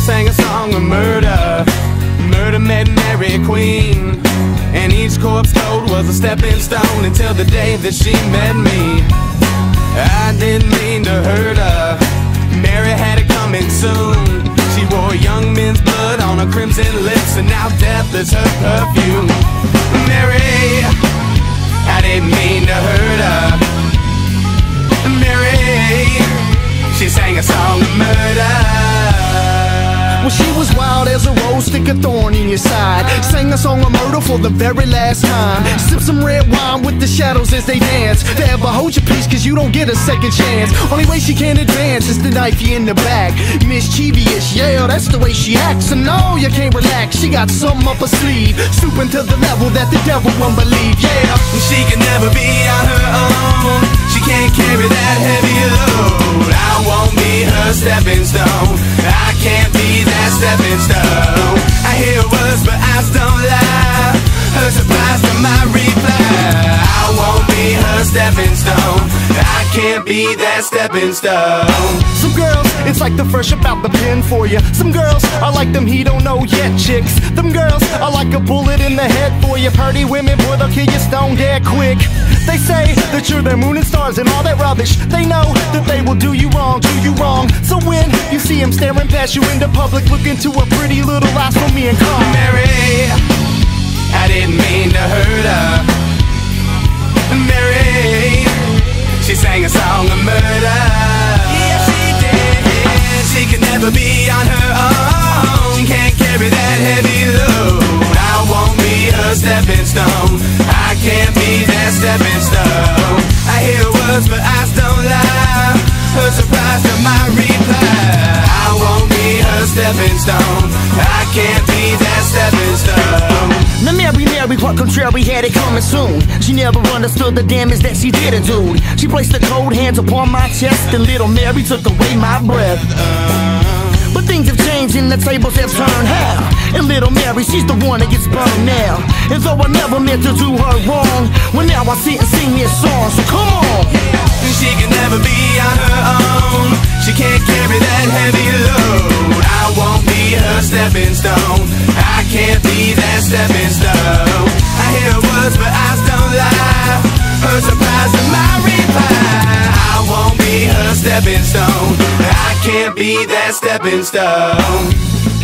sang a song of murder. Murder met Mary Queen, and each corpse told was a stepping stone until the day that she met me. I didn't mean to hurt her. Mary had it coming soon. She wore young men's blood on her crimson lips, and now death is her perfume. Mary, I didn't mean to hurt her. Mary, she sang a song of murder. Well, she was wild as a rose, stick a thorn in your side. Sang a song of murder for the very last time. Sip some red wine with the shadows as they dance. Forever hold your peace, cause you don't get a second chance. Only way she can advance is to knife you in the back. Mischievous, yeah, that's the way she acts. And no, you can't relax, she got something up her sleeve. Stooping to the level that the devil won't believe, yeah. She can never be on her own. She can't carry that heavy load. I won't be her stepping stone. I can't be that stepping stone. I hear words but eyes don't lie. Her surprise to my reply. I won't be her stepping stone. I can't be that stepping stone. Some girls, it's like the fresh about the pen for you. Some girls are like them he don't know yet chicks. Them girls are like a bullet in the head for you. Pretty women, boy, they'll kill you stone dead quick. They say that you're their moon and stars and all that rubbish. They know that they will do you wrong. So when you see them staring past you in the public, look into a pretty little eyes for me and call Mary, I didn't mean to hurt her. Mary, she sang a song of murder. Yeah, she did. She can never be on her own. She can't carry that heavy load. I won't be her stepping stone. I can't be that stepping stone. I hear words but eyes don't lie. Her surprise to my reply. I won't be her stepping stone. I can't be that stepping stone. Now Mary, quite contrary, had it coming soon. She never understood the damage that she did, dude. She placed the cold hands upon my chest, and little Mary took away my breath. But things have changed and the tables have turned how. And little Mary, she's the one that gets burned now. And though I never meant to do her wrong, well now I sit and sing this song, so come on. She can never be on her own. She can't carry that heavy load. I won't be her stepping stone. I can't be that stepping stone. I hear words but eyes don't lie. Her surprise to my reply. I won't be her stepping stone. I can't be that stepping stone.